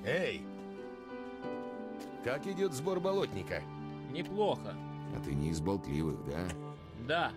Эй! Как идет сбор болотника? Неплохо. А ты не из болтливых, да? Да.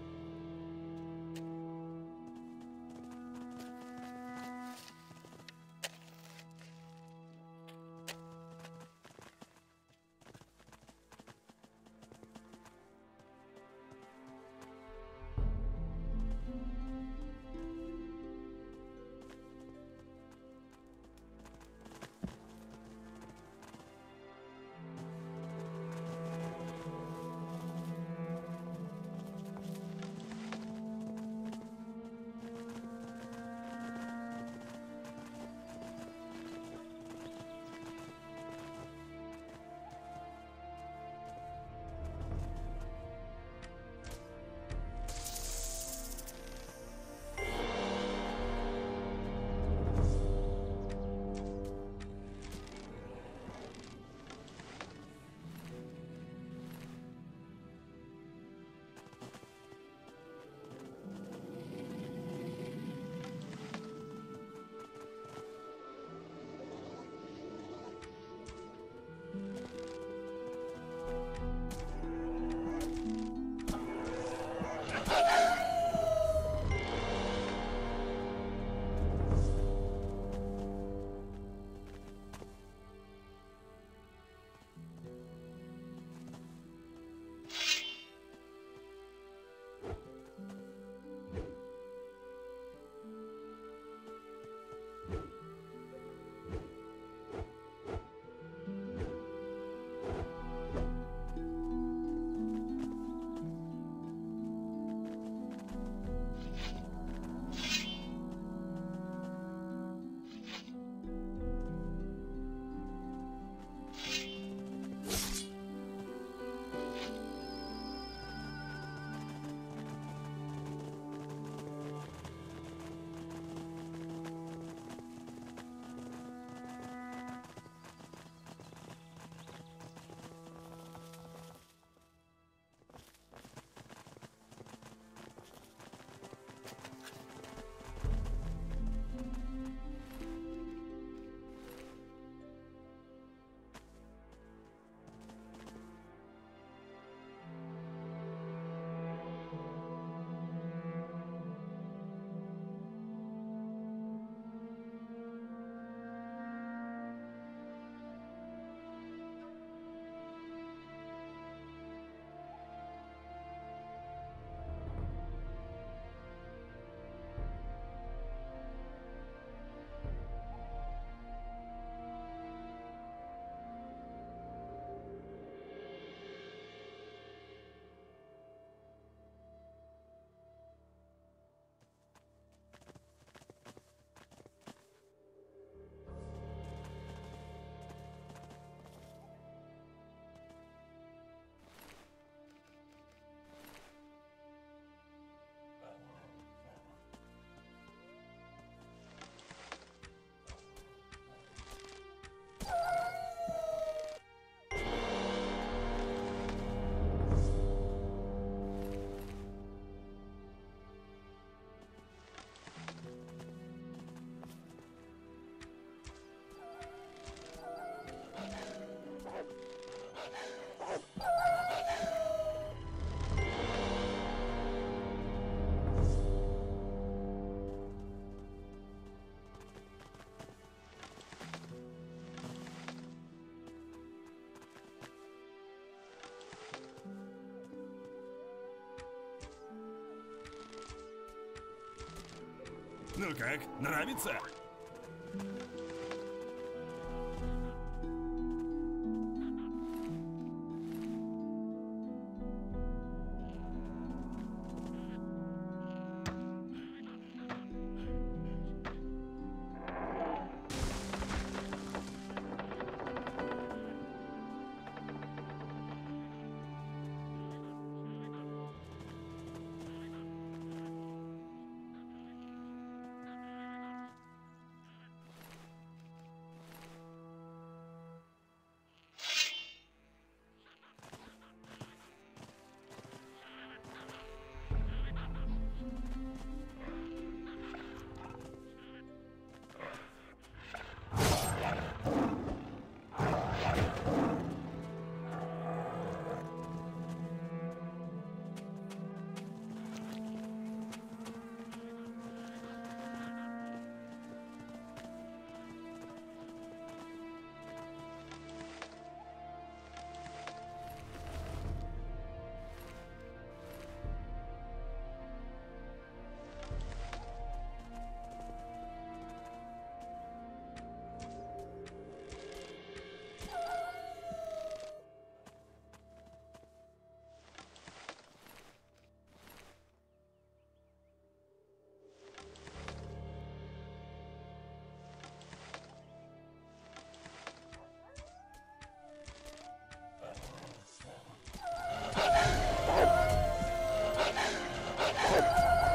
Ну как, нравится?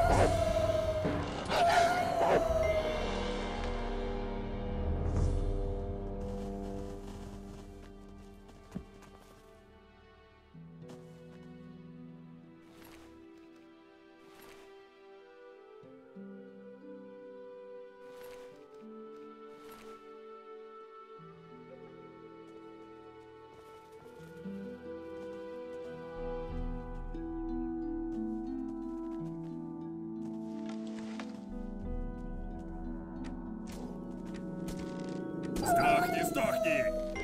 Сдохни, сдохни!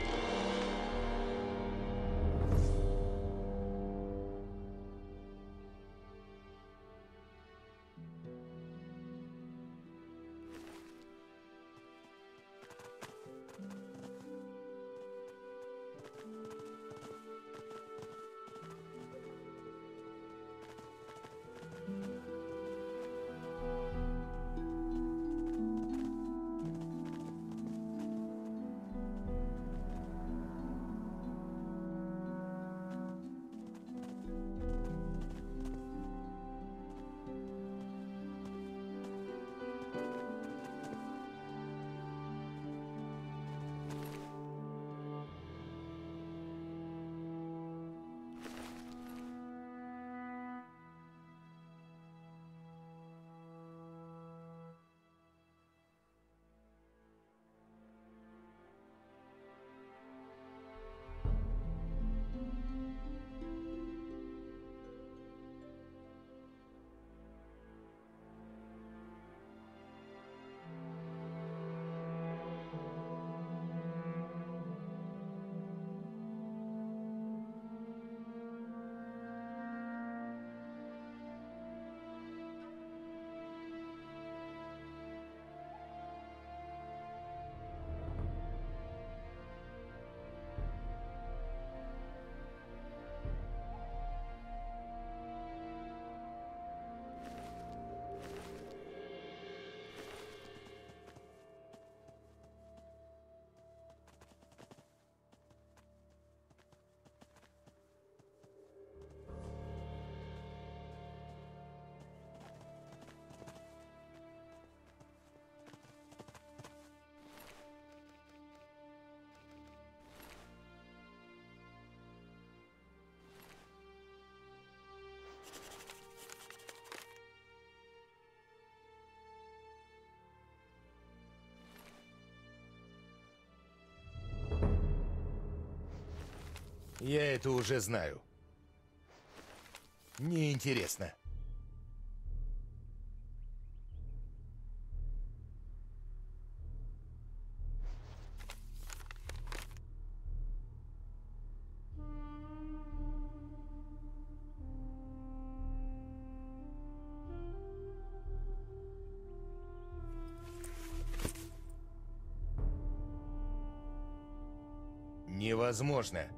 Я это уже знаю. Неинтересно. Невозможно.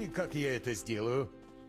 И как я это сделаю?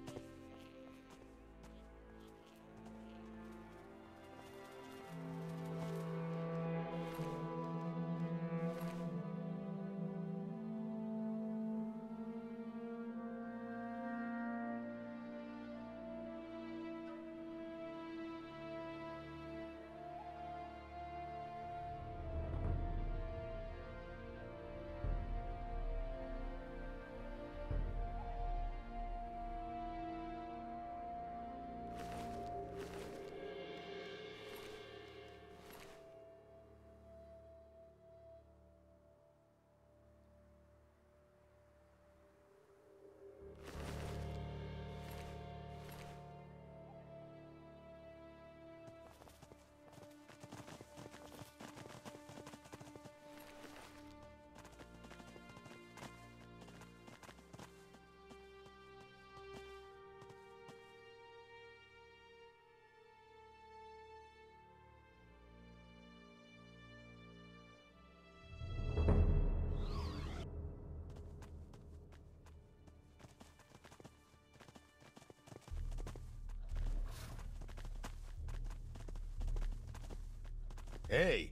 Эй!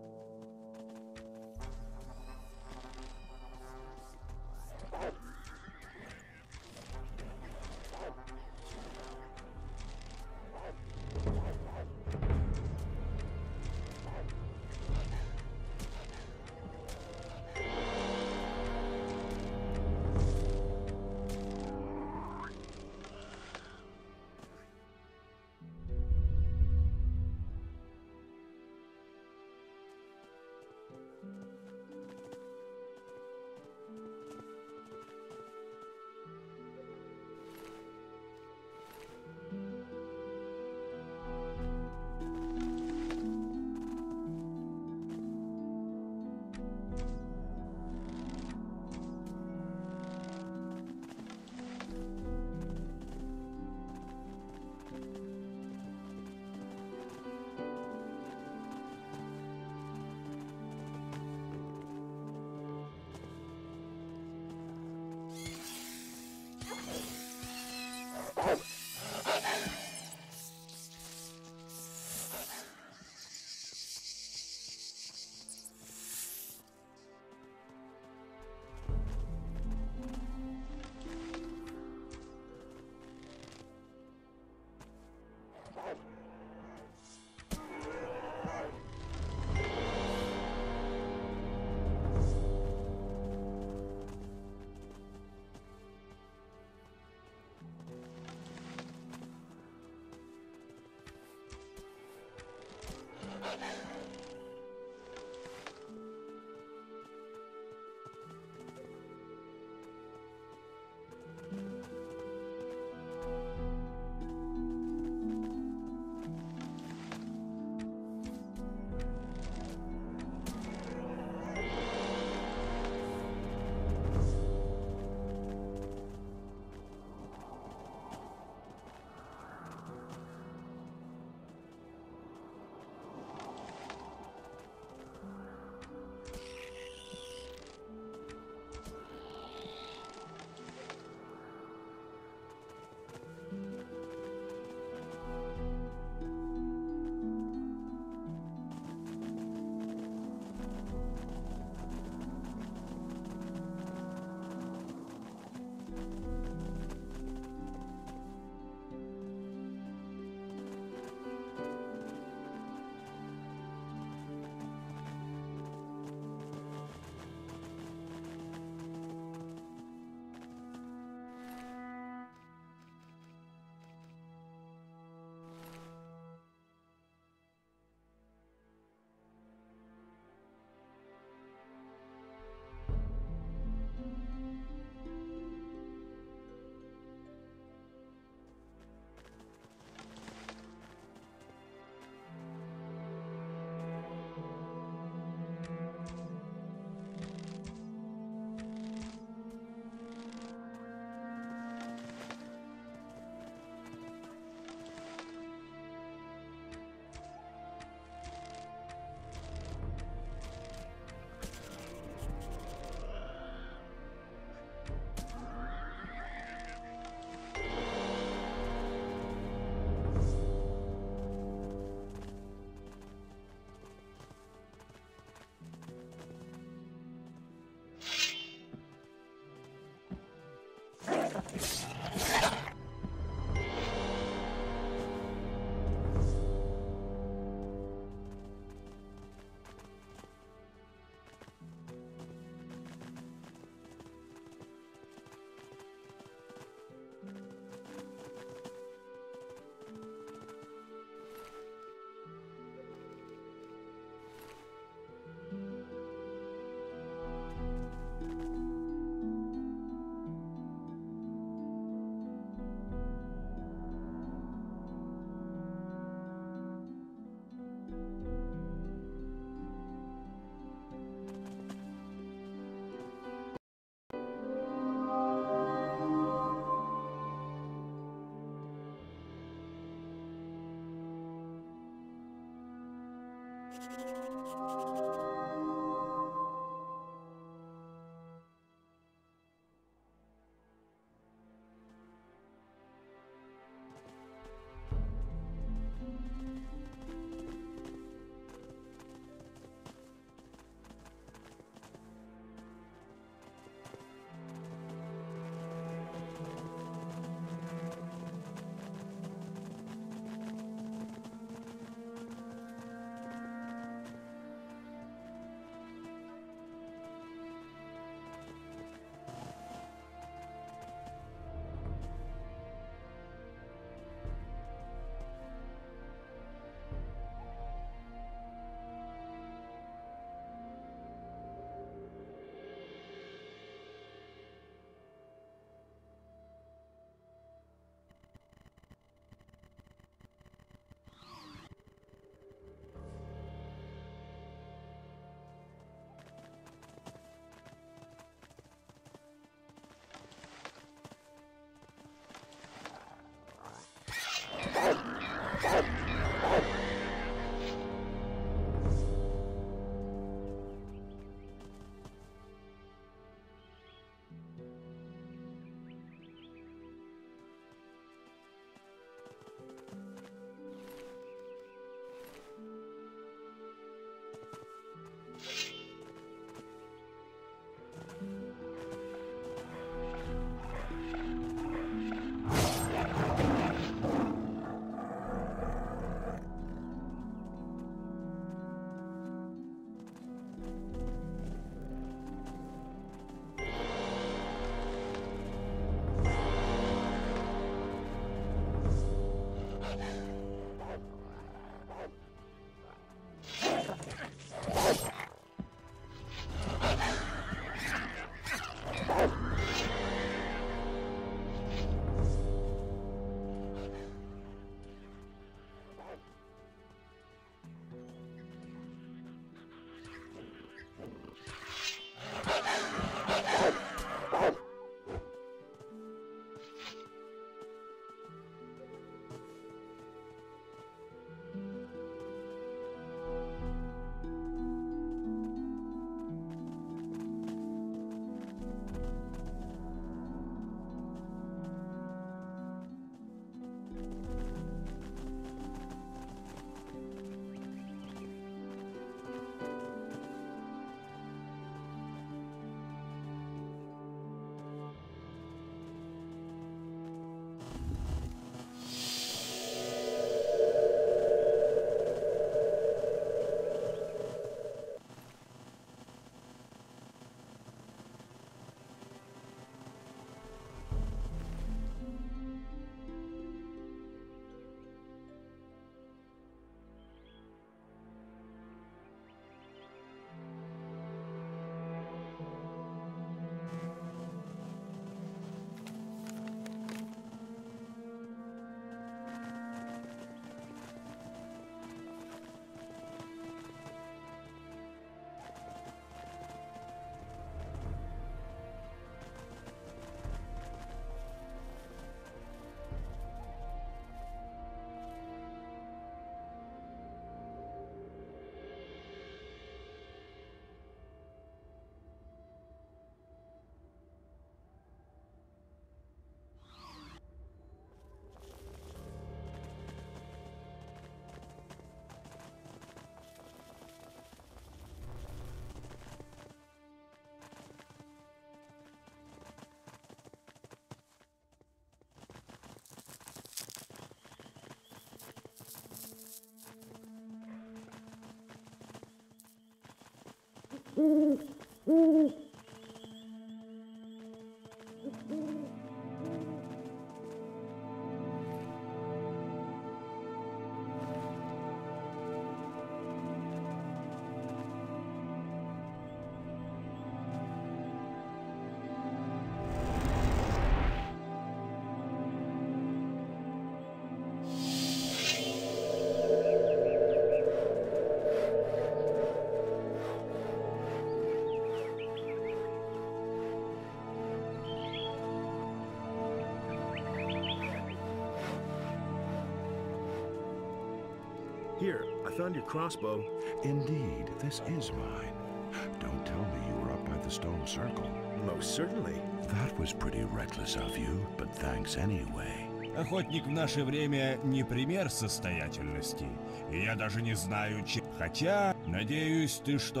Here, I found your crossbow. Indeed, this is mine. Don't tell me you were up by the stone circle. Most certainly. That was pretty reckless of you, but thanks anyway. Охотник в наше время не пример состоятельности. И я даже не знаю, чем... Хотя, надеюсь, ты что...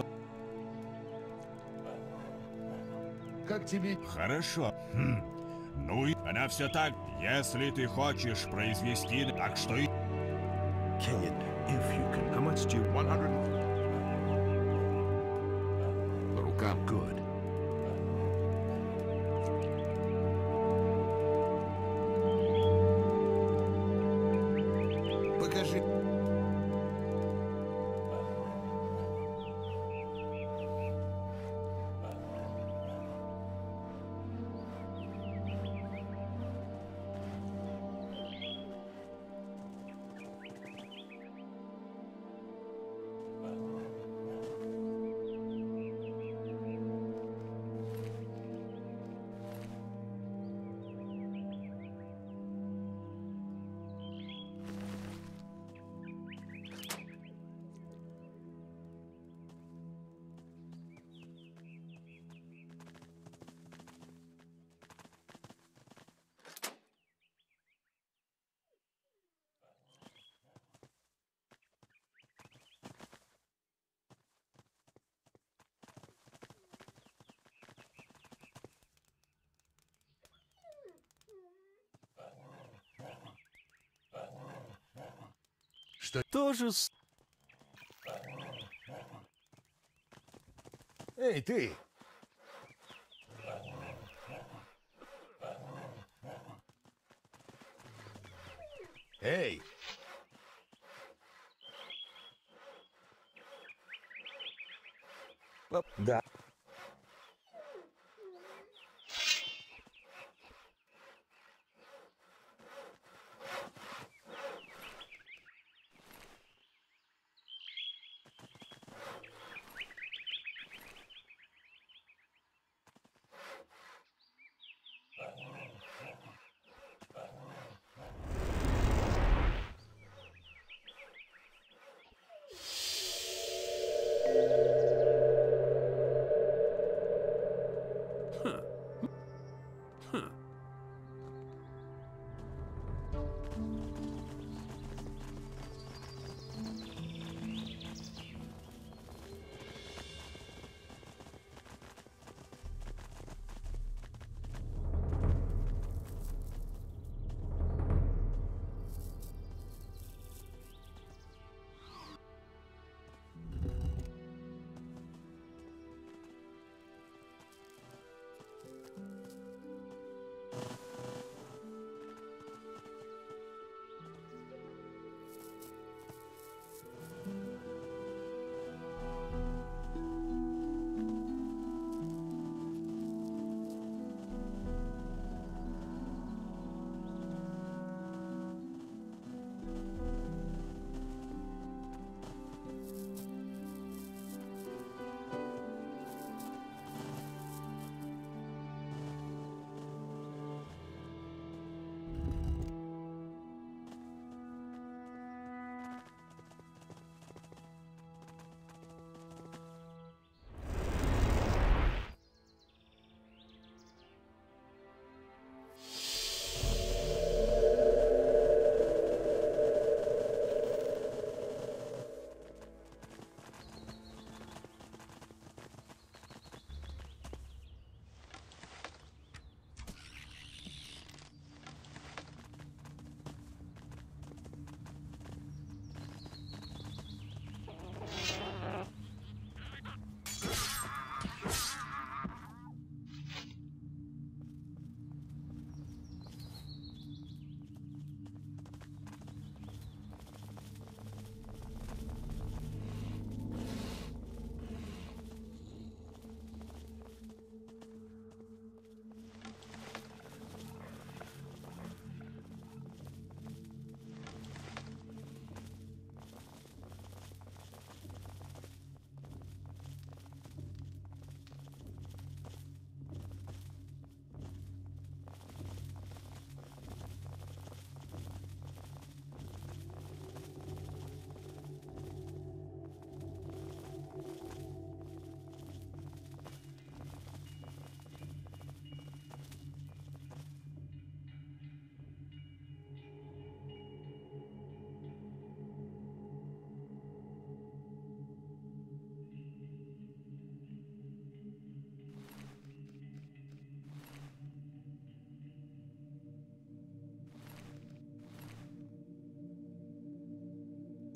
Как тебе? Хорошо. Ну и она все так. Если ты хочешь произвести... Так что и... Can you, if you can. How much do you... 100. По рукам. Good. Покажи. Что? Тоже Эй, ты! Эй! Да.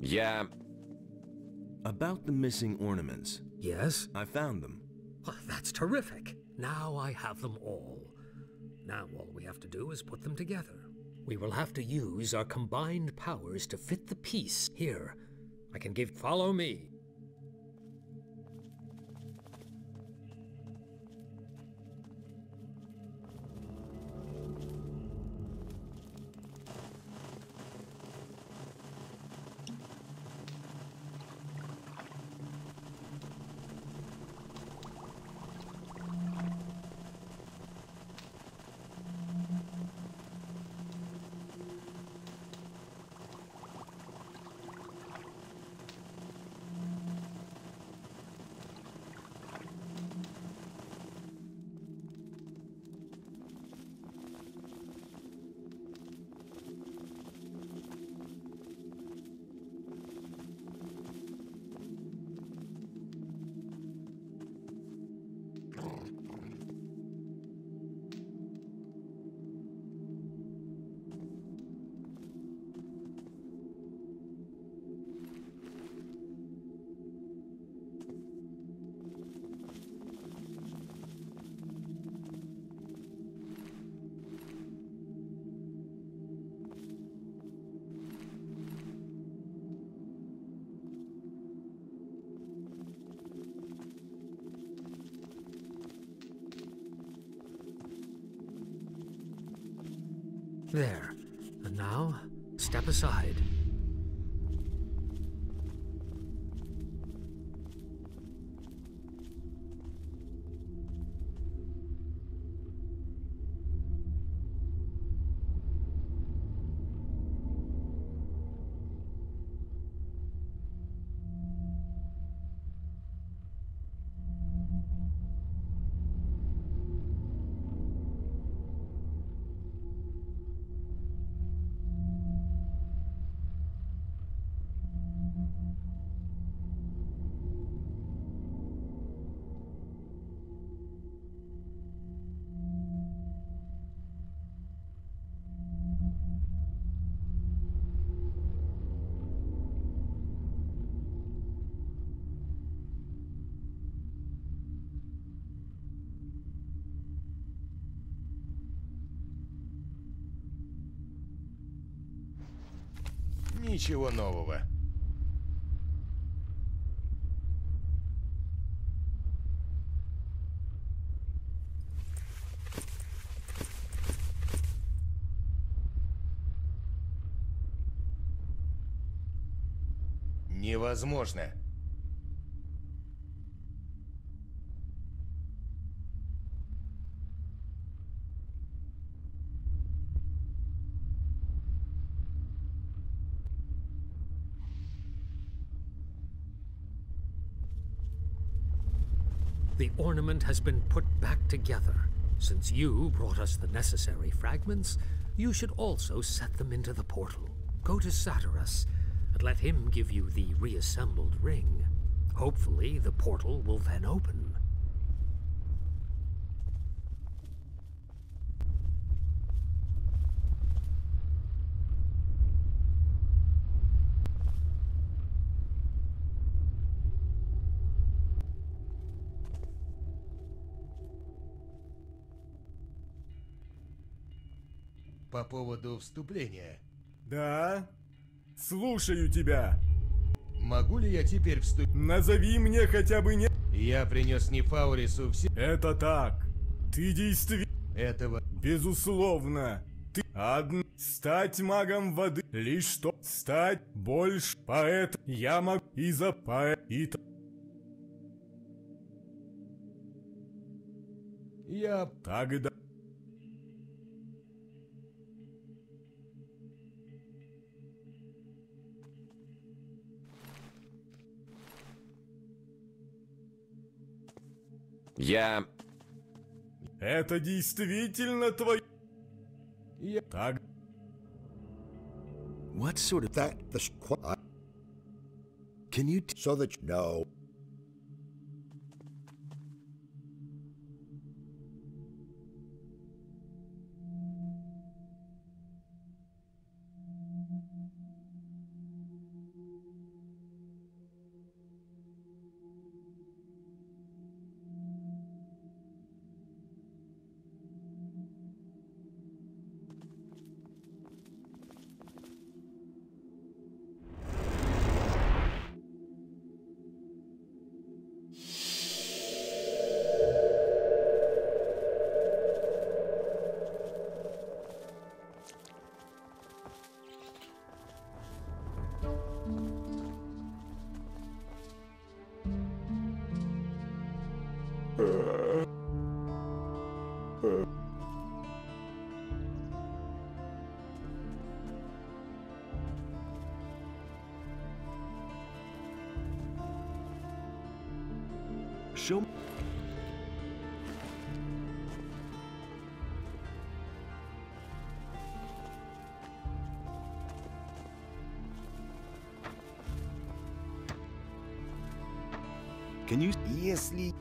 Я... About the missing ornaments. Yes? I found them. Well, that's terrific. Now I have them all. Now all we have to do is put them together. We will have to use our combined powers to fit the piece. Here, I can give... Follow me. There. And now, step aside. Ничего нового. Невозможно. The ornament has been put back together. Since you brought us the necessary fragments, you should also set them into the portal. Go to Vatras and let him give you the reassembled ring. Hopefully, the portal will then open. По поводу вступления. Да? Слушаю тебя. Могу ли я теперь вступить? Назови мне хотя бы не... Я принес Нефаурису все... Это так. Ты действительно... Этого... Безусловно. Ты стать магом воды. Лишь что стать больше. Поэтому я могу и за Я... Тогда... Я... Это действительно твой... Так... What sort of... That the squad. Can you so that you know? Show. Can you? Если.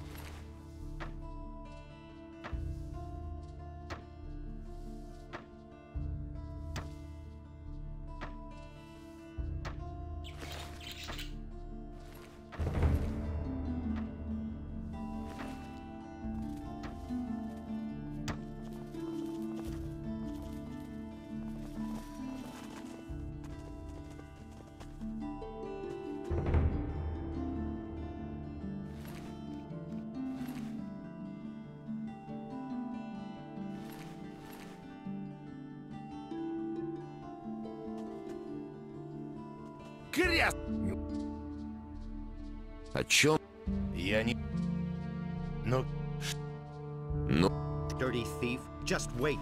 О чем? Я не. Но. Ну, Dirty thief. Just wait.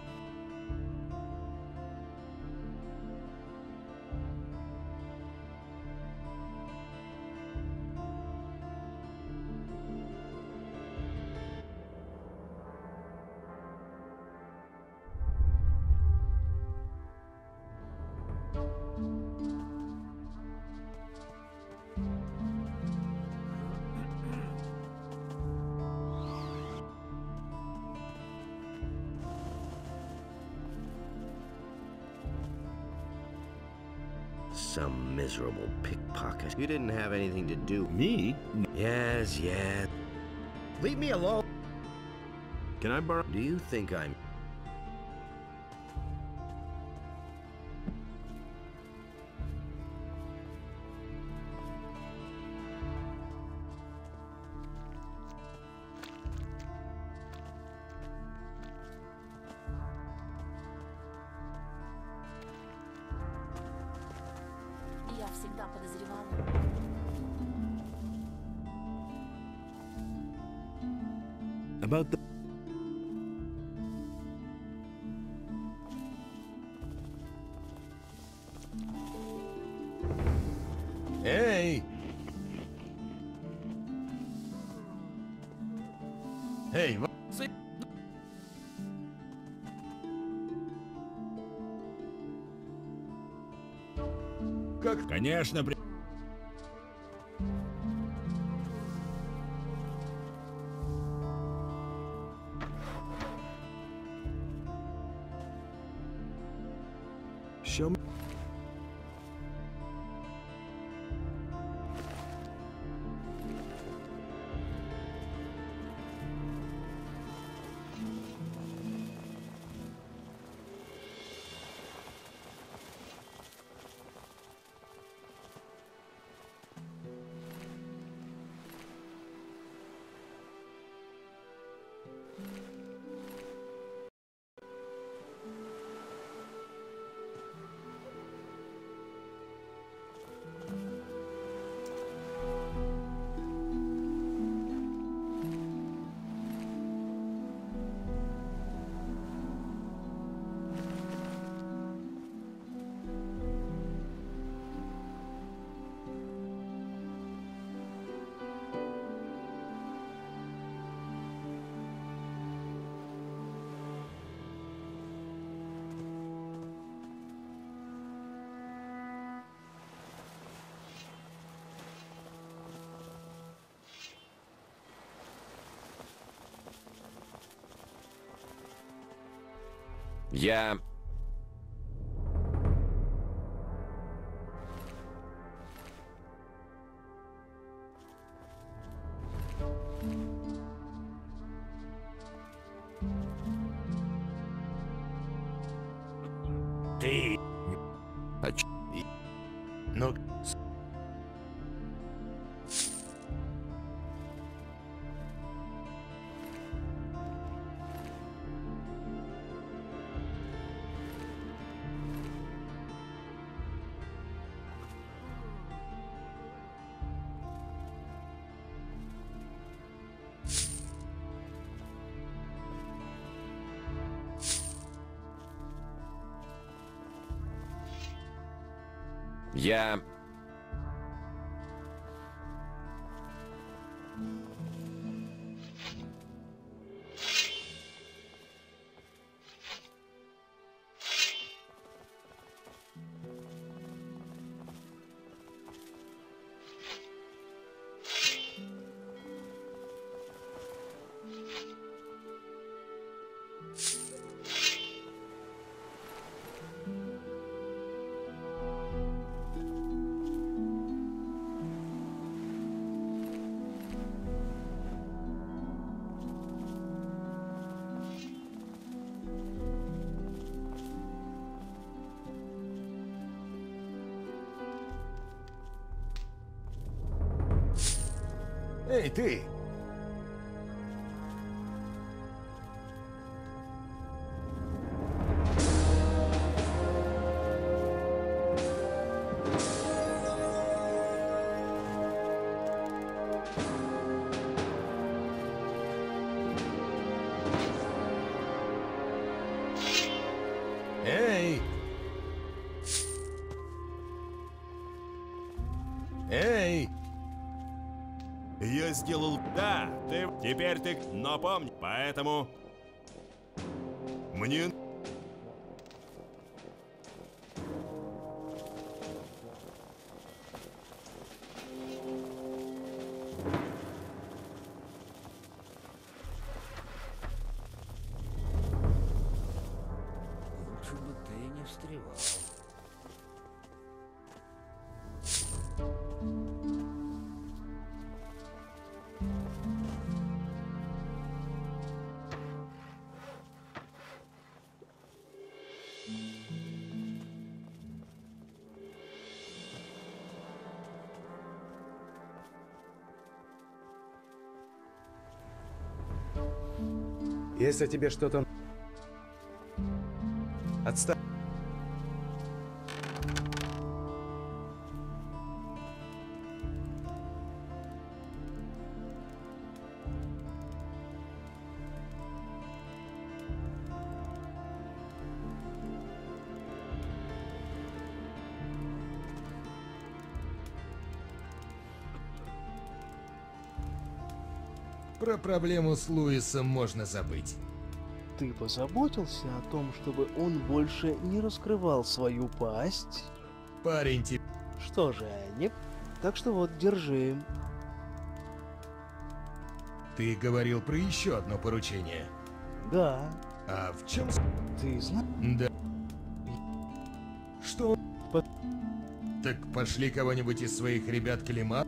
Some miserable pickpocket. You didn't have anything to do. Me? Yes, yes. Leave me alone. Can I borrow? Do you think I'm... Я всегда подозревала. About the... Эй! Эй, как? Конечно, Show me... я... Ты... О ч- Ну... Я... Эй, ты! Эй! Эй! Я сделал... Да, ты... Теперь ты... Но помни, поэтому... Мне... Лучше бы ты не встревал. Если тебе что-то... Отстань. Про проблему с Луисом можно забыть. Ты позаботился о том, чтобы он больше не раскрывал свою пасть? Парень тебе... Что же, не... Так что вот, держи. Ты говорил про еще одно поручение. Да. А в чем... Ты знаешь? Да. Что? Так пошли кого-нибудь из своих ребят клима?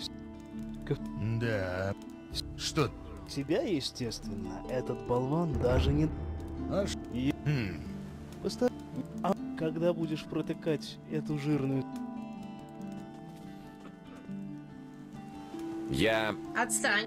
Да. Что? Тебя, естественно, этот болван даже не... Аж... А когда будешь протыкать эту жирную... Я... Отстань.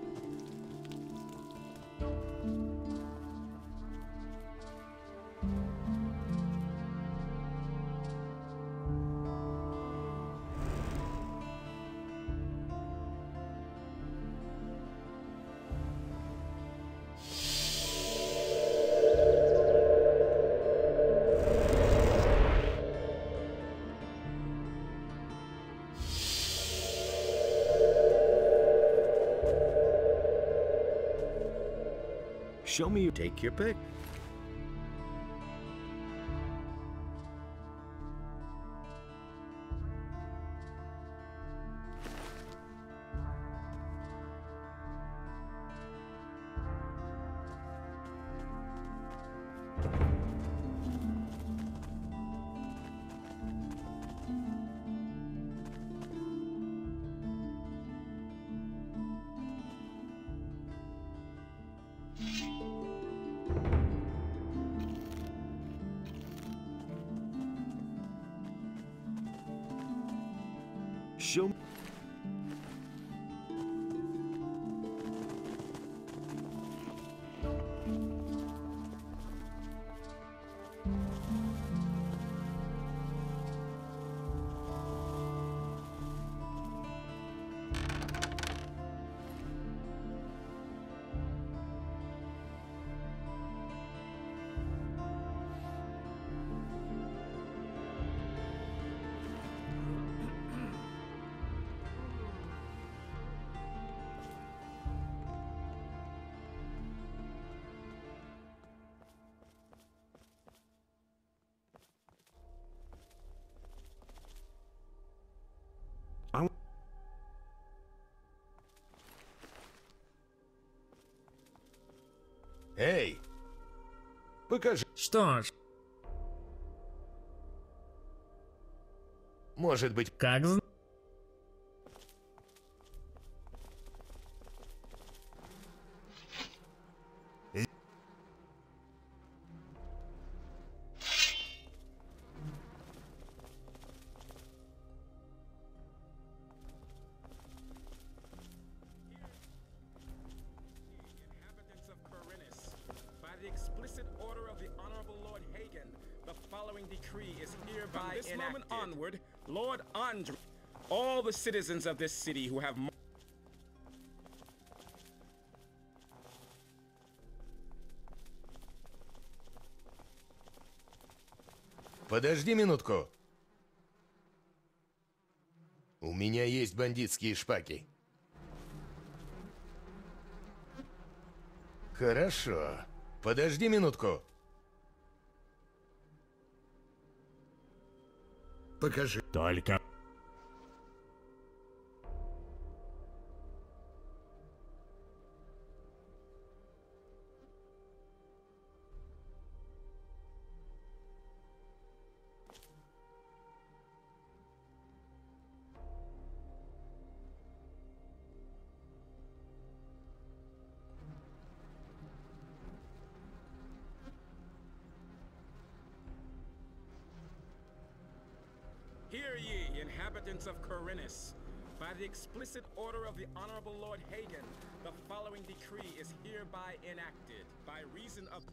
Show me. Take your pick. Show. Эй! Покажи. Что ж, Может быть... как знать. following decree is hereby enacted. From this moment onward, Lord Andre, all the citizens of this city who have Подожди минутку. У меня есть бандитские шпаки. Хорошо. Подожди минутку. Покажи. Только... Hear ye, inhabitants of Corinus. By the explicit order of the Honorable Lord Hagen, the following decree is hereby enacted. By reason of...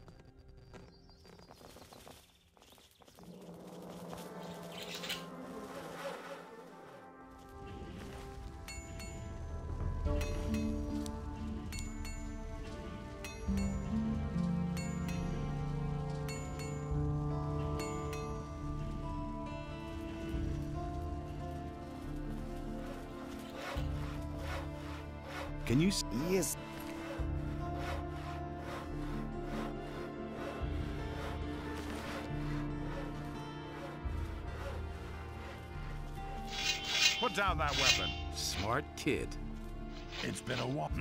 Can you... Yes. Put down that weapon. Smart kid. It's been a while.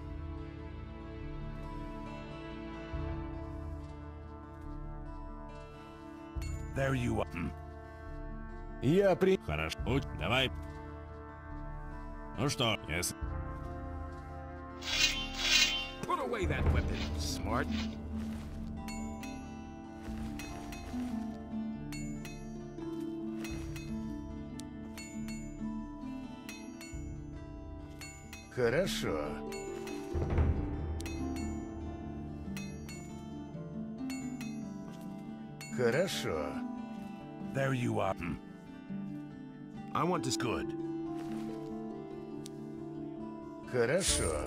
There you are. Я при... Хорошо. Давай. Ну что, если... Put away that weapon. Smart. Хорошо. Хорошо. There you are. I want this good. Хорошо.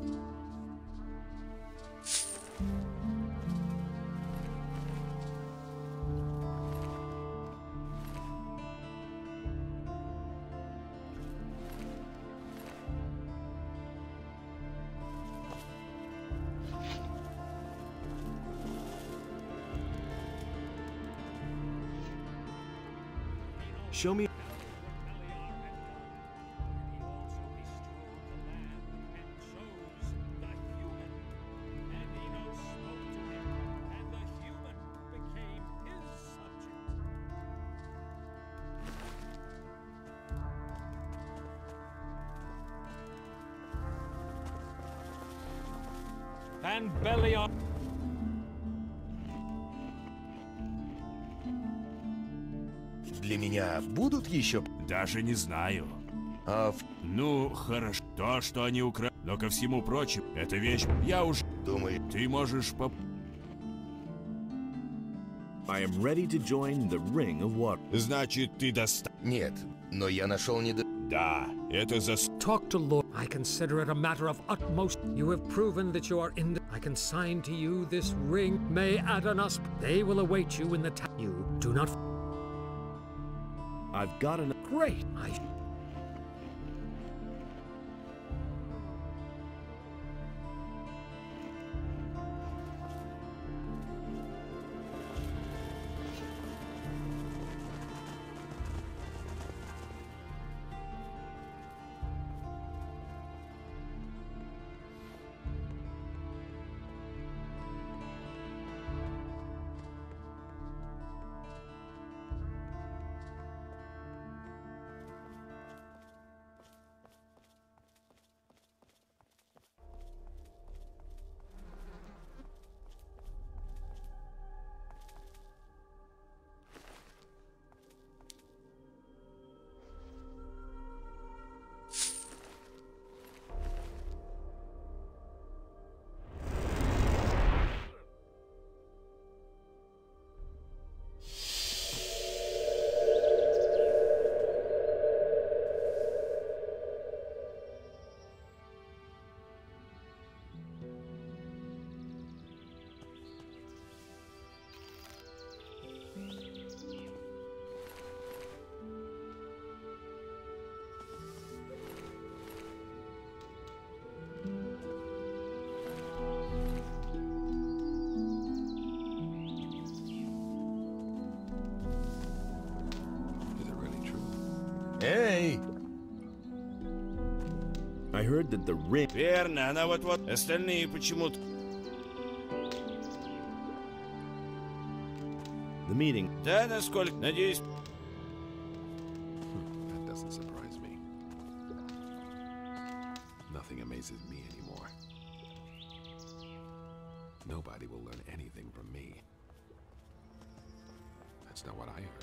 Show me. And Belial. Для меня будут еще... Даже не знаю. Ну, хорошо. То, что они украли. Но ко всему прочему, эта вещь... Я уже... Думаю... Ты можешь I am ready to join the ring of water. Значит, ты Нет, но я нашел Да, это за... Talk to Lord. I consider it a matter of utmost. You have proven that you are in. I consign to you this ring. May Adonis. They will await you in the town. You do not. I've got an... Great. I heard that the ring... Верно, она вот-вот. Остальные почему-то... The meeting... Да, насколько... Надеюсь... That doesn't surprise me. Nothing amazes me anymore. Nobody will learn anything from me. That's not what I heard.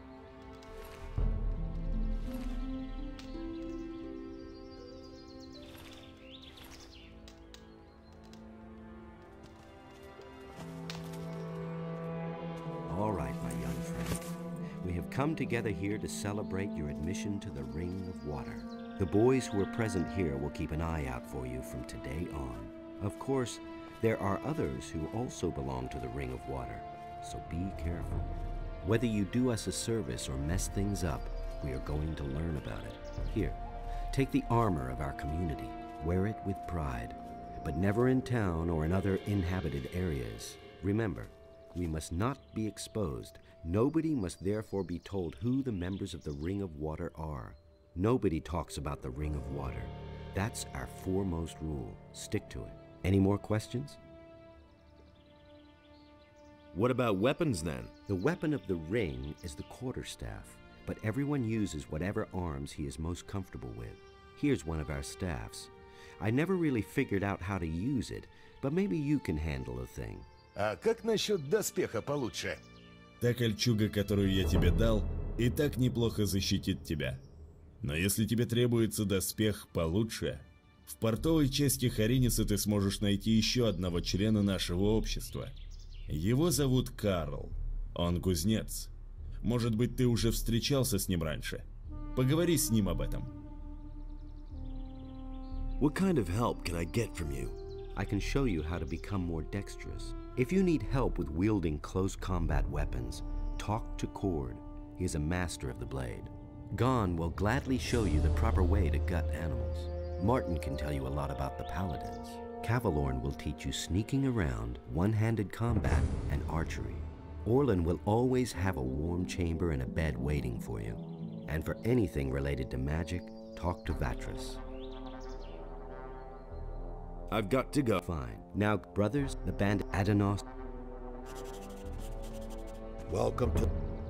All right, my young friend. We have come together here to celebrate your admission to the Ring of Water. The boys who are present here will keep an eye out for you from today on. Of course, there are others who also belong to the Ring of Water, so be careful. Whether you do us a service or mess things up, we are going to learn about it. Here, take the armor of our community. Wear it with pride, but never in town or in other inhabited areas. Remember, we must not be exposed. Nobody must therefore be told who the members of the Ring of Water are. Nobody talks about the Ring of Water. That's our foremost rule. Stick to it. Any more questions? What about weapons then? The weapon of the ring is the quarterstaff, but everyone uses whatever arms he is most comfortable with. Here's one of our staffs. I never really figured out how to use it, but maybe you can handle the thing. А как насчет доспеха получше? Та кольчуга, которую я тебе дал, и так неплохо защитит тебя. Но если тебе требуется доспех получше, в портовой части Хариниса ты сможешь найти еще одного члена нашего общества. Его зовут Карл. Он кузнец. Может быть, ты уже встречался с ним раньше. Поговори с ним об этом. What kind of help can I get from you? I can show you how to become more dexterous. If you need help with wielding close combat weapons, talk to Cord. He is a master of the blade. Gon will gladly show you the proper way to gut animals. Martin can tell you a lot about the paladins. Cavalorn will teach you sneaking around, one-handed combat, and archery. Orlin will always have a warm chamber and a bed waiting for you. And for anything related to magic, talk to Vatras. I've got to go. Fine. Now, brothers, the band Adenos. Welcome to...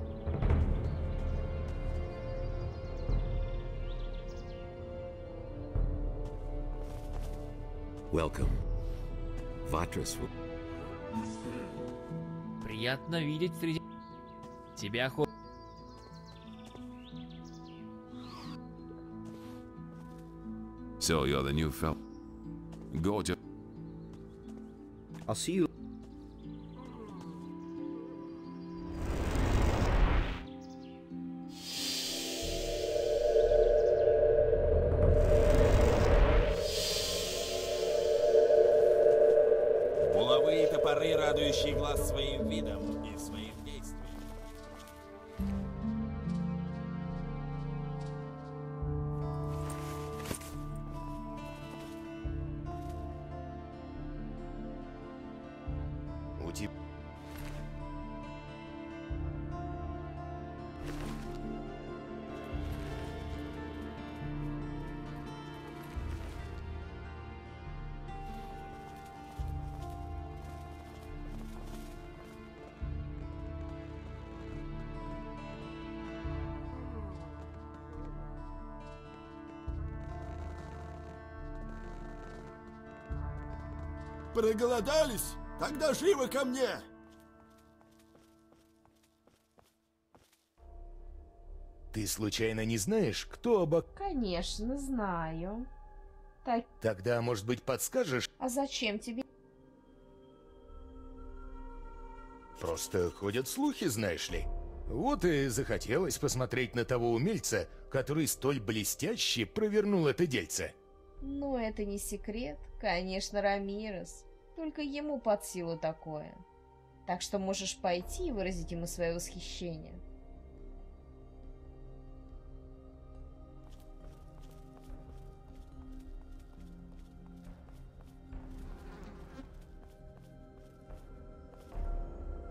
Welcome. Vatras will... Приятно видеть среди... Тебя хоть... So you're the new fella. Go to... I'll see you. Булавые топоры, радующие глаз своим видом и своим действием. У тебя... Проголодались? Тогда живо ко мне! Ты случайно не знаешь, кто Конечно, знаю. Так, Тогда, может быть, подскажешь? а зачем тебе? Просто ходят слухи, знаешь ли. Вот и захотелось посмотреть на того умельца, который столь блестяще провернул это дельце. Ну, это не секрет. Конечно, Рамирес. Только ему под силу такое. Так что можешь пойти и выразить ему свое восхищение.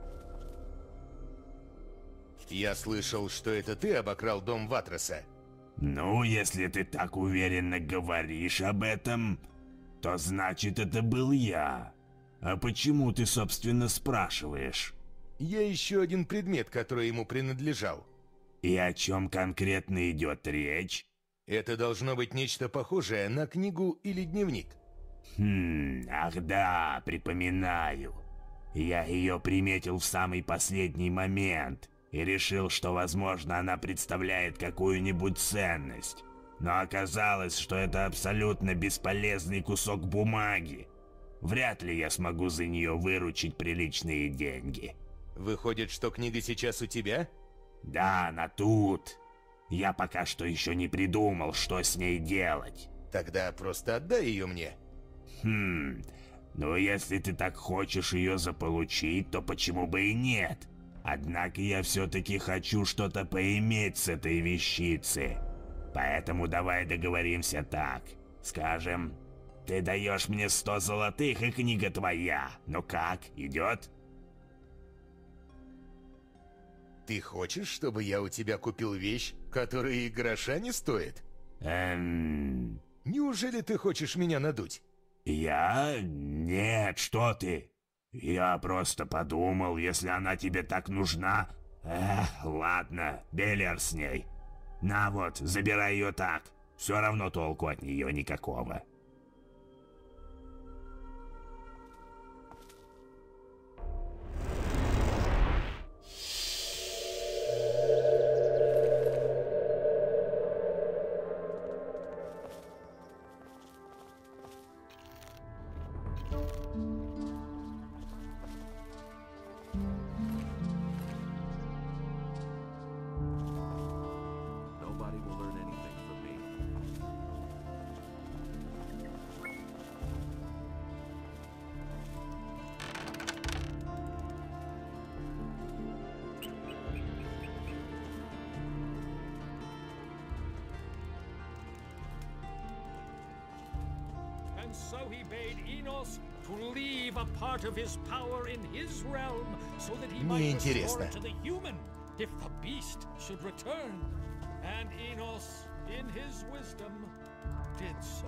Я слышал, что это ты обокрал дом Ватраса. Ну, если ты так уверенно говоришь об этом, то значит это был я. А почему ты, собственно, спрашиваешь? Я ищу один предмет, который ему принадлежал. И о чем конкретно идет речь? Это должно быть нечто похожее на книгу или дневник. Ах да, припоминаю. Я ее приметил в самый последний момент и решил, что, возможно, она представляет какую-нибудь ценность. Но оказалось, что это абсолютно бесполезный кусок бумаги. Вряд ли я смогу за нее выручить приличные деньги. Выходит, что книга сейчас у тебя? Да, она тут. Я пока что еще не придумал, что с ней делать. Тогда просто отдай ее мне. Ну если ты так хочешь ее заполучить, то почему бы и нет? Однако я все-таки хочу что-то поиметь с этой вещицы. Поэтому давай договоримся так. Скажем, ты даешь мне 100 золотых, и книга твоя. Ну как, идет? Ты хочешь, чтобы я у тебя купил вещь, которая и гроша не стоит? Неужели ты хочешь меня надуть? Я? Нет, что ты? Я просто подумал, если она тебе так нужна... ладно, Белер с ней. На вот, забирай ее так. Все равно толку от нее никакого. So he bade Enos to leave a part of his power in his realm so that he might restore it to the human if the beast should return. And Enos, in his wisdom, did so.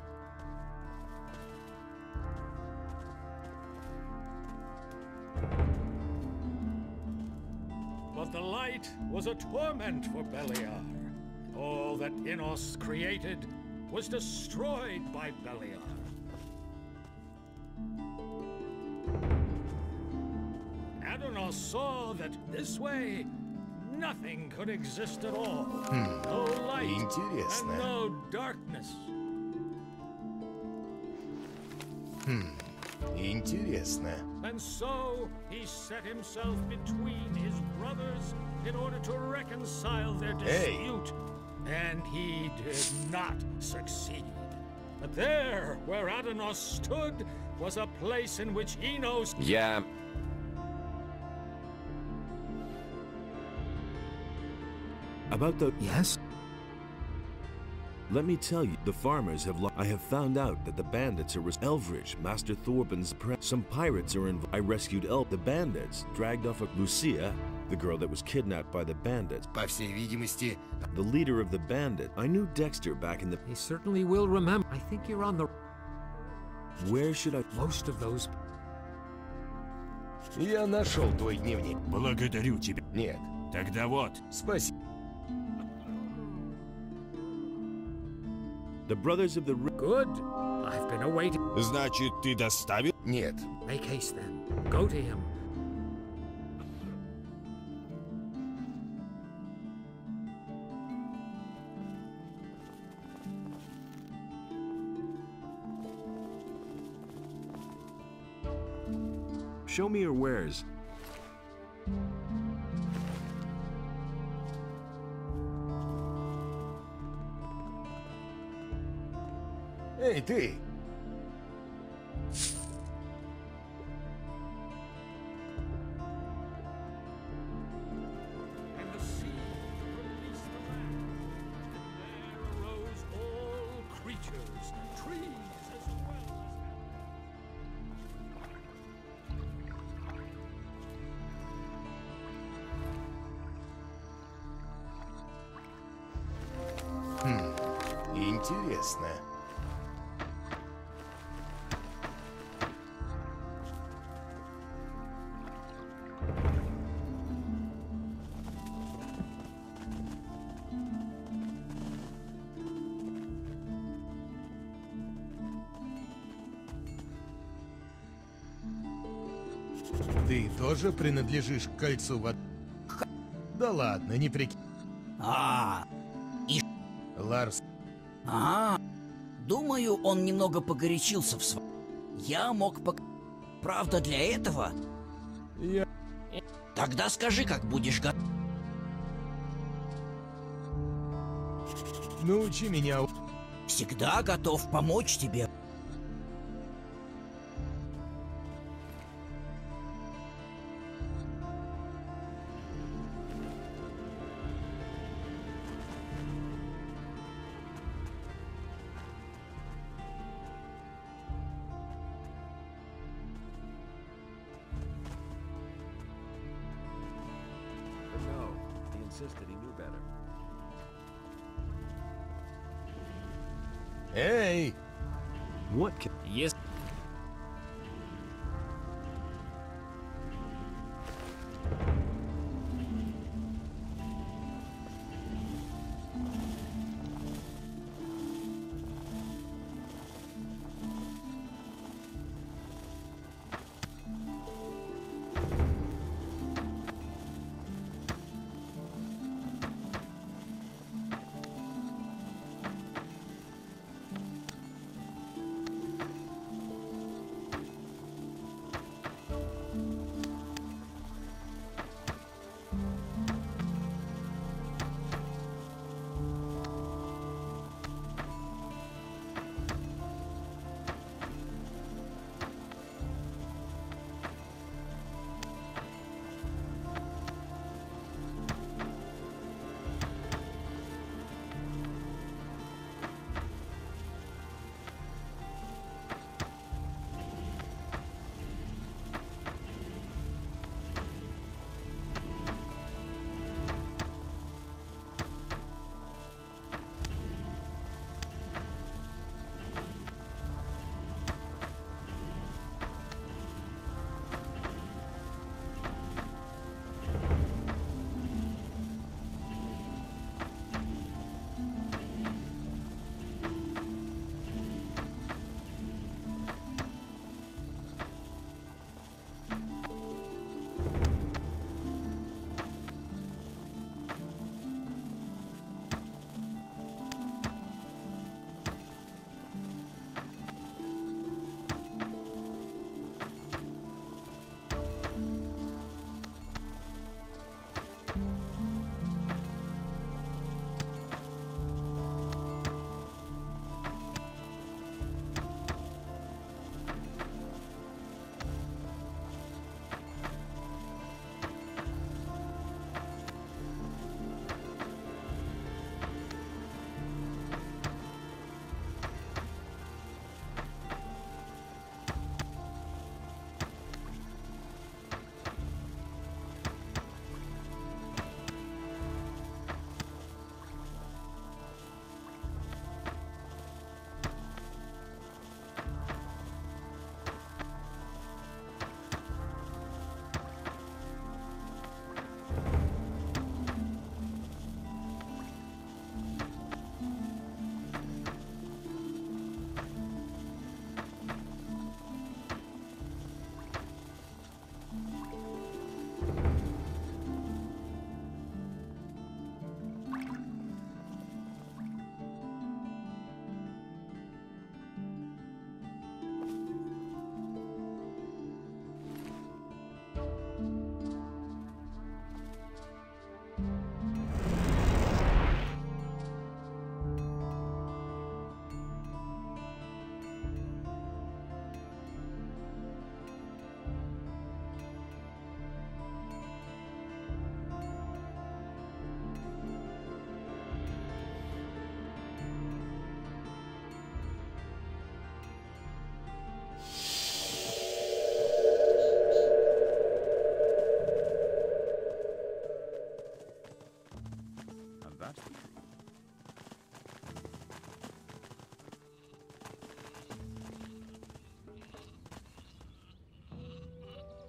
But the light was a torment for Beliar. All that Enos created was destroyed by Beliar. Adonos saw that this way, nothing could exist at all. No light and no darkness. Интересно. And so he set himself between his brothers in order to reconcile their dispute. And he did not succeed. But there, where Adonos stood, was a place in which Enos... Yeah. About the... Yes? Let me tell you, the farmers have I have found out that the bandits are Elvridge, Master Thorben's Some pirates are involved. I rescued the bandits, dragged off Lucia, the girl that was kidnapped by the bandits. По всей видимости, the leader of the bandit. I knew Dexter back in the... He certainly will remember. I think you're on the... Where should I... Most of those... Я нашел твой дневник. Благодарю тебя. Нет. Тогда вот. Спасибо. The brothers of the... Good. I've been awaiting... Значит, ты доставил? Нет. Make haste then. Go to him. Show me your wares. Эй, ты! Интересно. Ты тоже принадлежишь к кольцу Ват... Да ладно, не прикинь. И... Ларс. Думаю, он немного погорячился в своем. Я мог пок... Правда, для этого? Тогда скажи, как будешь готов. Научи меня. Всегда готов помочь тебе. Эй! What can... Yes.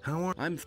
How are... I'm...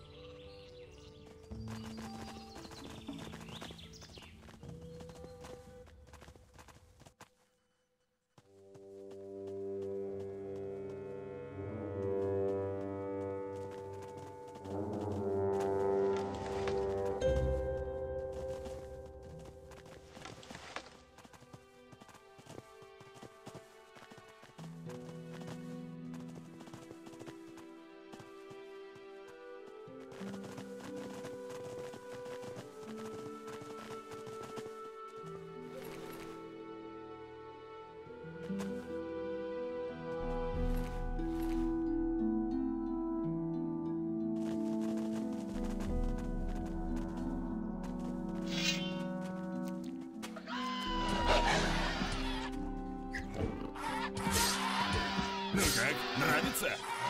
Ну как, нравится?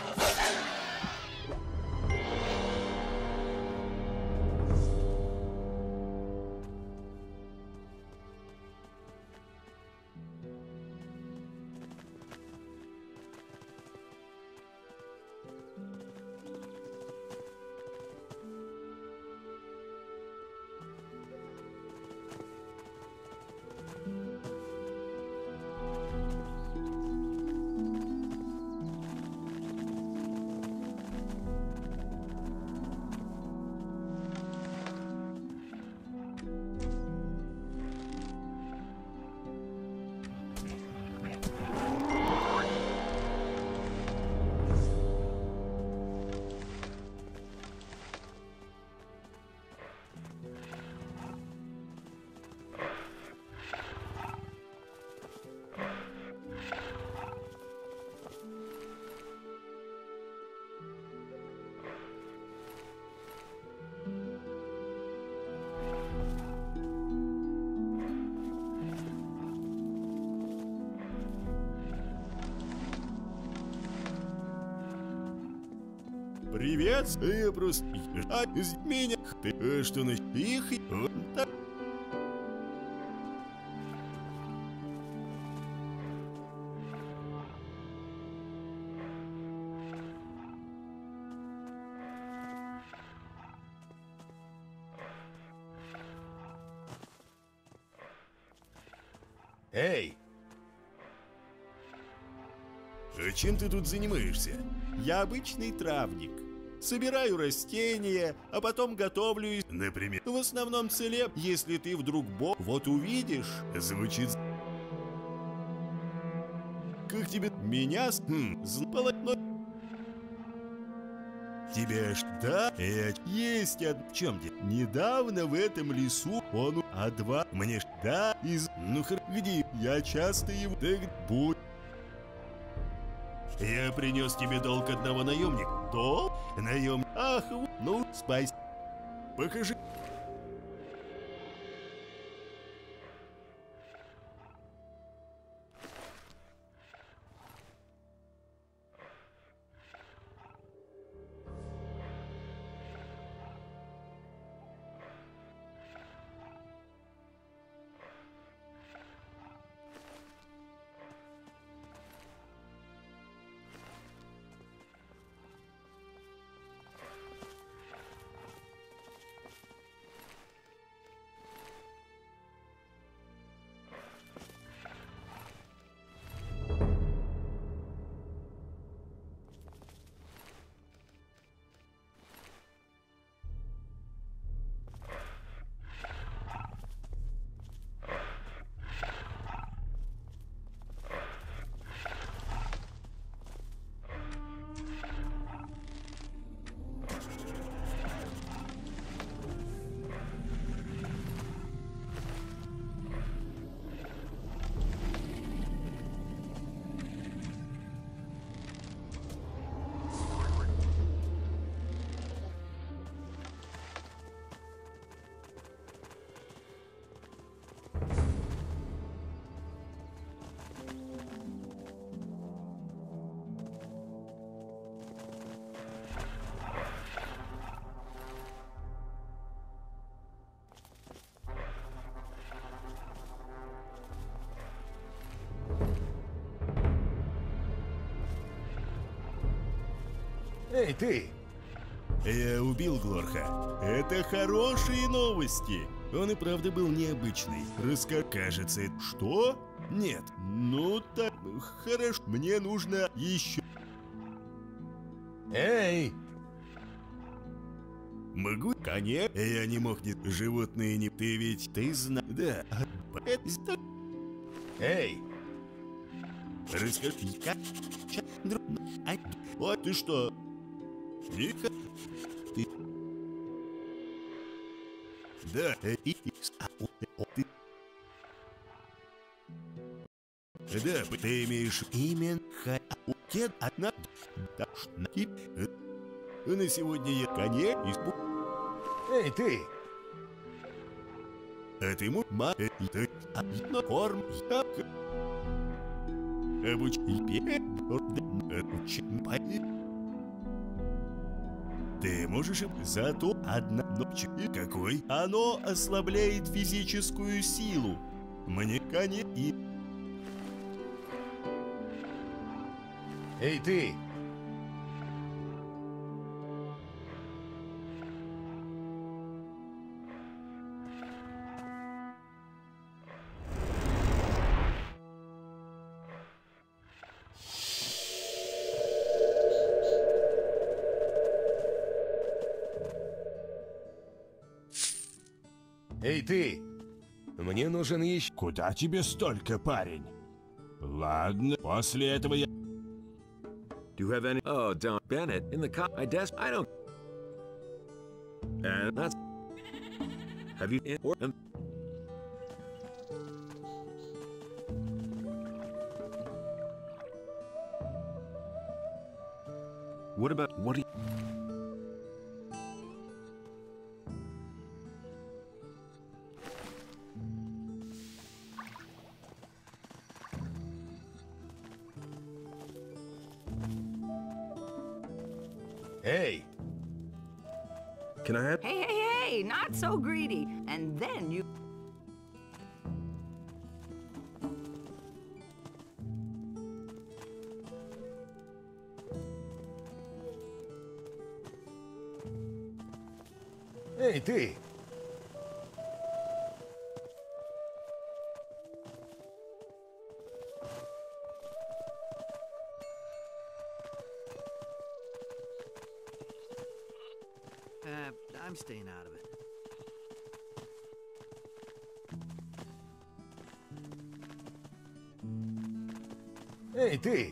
Привет, я просто... А из меня... Ты что, на их... Вот так. Эй! А чем ты тут занимаешься? Я обычный травник. Собираю растения, а потом готовлю их, например, в основном целеб. Если ты вдруг вот увидишь, звучит... Как тебе... Меня... Злопало... Тебя ж... Да? Есть в чем тебе? Недавно в этом лесу он... А два... Мне ж... Да? Из... Ну где? Я часто его... Так... Будь... Я принес тебе долг одного наемника. Долг? Наемник? Ах, ну, спайс. Покажи. Эй, ты! Я убил Глорха. Это хорошие новости. Он и правда был необычный. Кажется, это... Что? Нет. Ну так, хорошо. Мне нужно еще... Эй! Могу? Конечно. Я не мог не... Животные не... Ты ведь... Ты знаешь... Да. Это... Эй! Расскажи, как... Вот ты что? Ника? Ты... Да, ты... Да, ты имеешь имя Хаукет одна... На сегодня я коне испуг... Эй, ты! А ты ма... Ты... Корм... Ты можешь зато одна ночь. Какой? Оно ослабляет физическую силу. Мне коне и... Эй, ты! Эй, ты! Мне нужен еще... Куда тебе столько, парень? Ладно, после этого я... Do you have any? Oh, Don Bennett in the car. I don't. And that's. Have you in or? What about what do you? Hey! Can I have? Hey, not so greedy. And then you... Эй, ты! I'm staying out of it. Эй, ты!